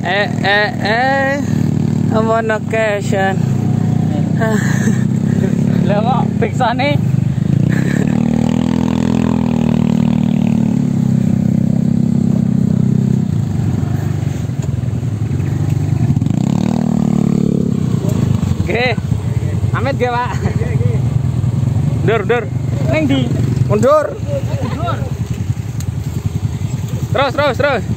I wanna vacation. Lah kok piksane Oke. Amit ge, Pak. Dur. ning ndi? Mundur. Terus.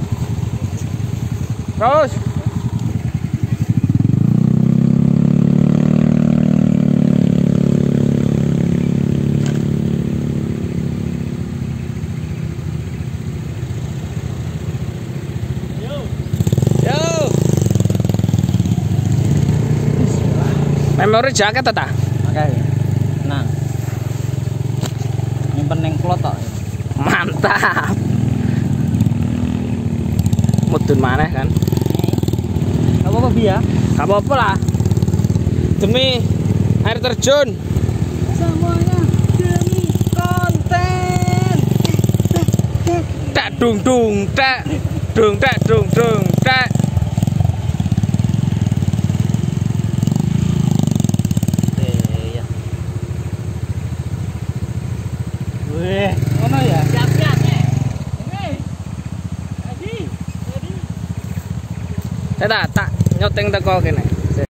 Memori jaket ta? Oke. Nah. Nyimpen ning klot tok. Mantap. Mudun maneh kan. Gak apa-apa Bia. Gak apa-apa lah. Demi air terjun. Semuanya demi konten. Tak dung tak. Weh, ngono ya? Siap-siap nih. Ready. Tak nyoteng teko kene.